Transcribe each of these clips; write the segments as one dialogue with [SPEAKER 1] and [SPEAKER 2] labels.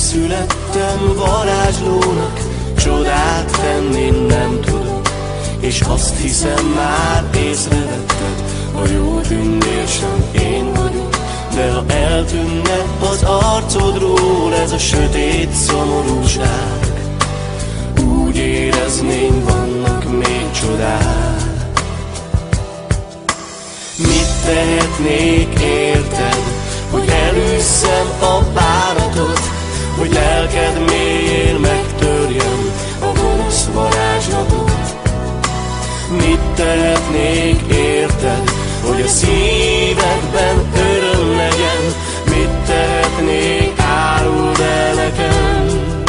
[SPEAKER 1] születtem varázslónak, csodát tenni nem tudok, és azt hiszem már észrevetted, a jótündér sem én vagyok. De ha eltűnne az arcodról ez a sötét szomorúság, úgy érezném, vannak még csodák. Mit tehetnék, érted, hogy elûzzem a bánatod, hogy lelked mélyén megtörjem a gonosz varázslatot? Mit tehetnék, érted, hogy a szívedben öröm legyen? Mit tehetnék, áruld el nekem?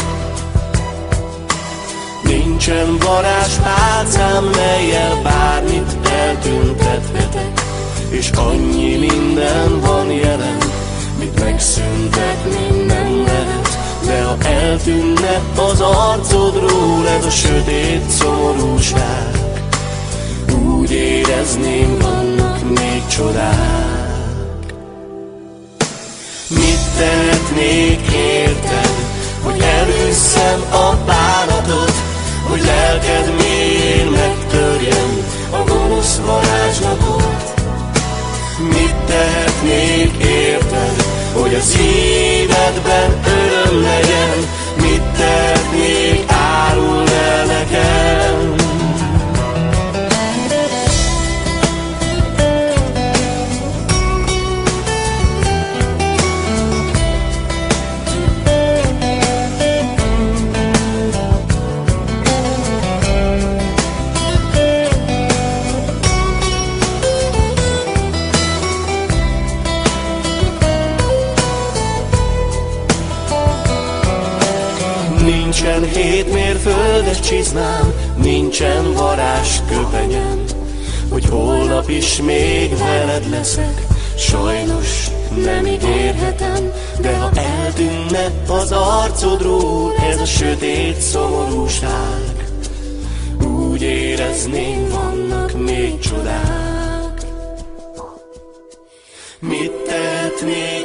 [SPEAKER 1] Nincsen varázspálcám, mellyel bármit eltüntethetek, és annyi minden van jelen, mit megszüntetni nem lehet. De ha eltűnne az arcodról ez a sötét szomorúság, úgy érezném, vannak még csodák. Mit tehetnék, érted, hogy elûzzem a bánatod, hogy lelked mélyén megtörjem a gonosz varázslatot? Mit tehetnék, érted, hogy a szívedben öröm legyen? Mit tehetnék, áruld el nekem? Nincsen 7 mérföldes csizmám, nincsen varázsköpenyem, hogy holnap is még veled leszek, sajnos nem ígérhetem. De ha eltűnne az arcodról ez a sötét szomorúság, úgy érezném, vannak még csodák. Mit tehetnék,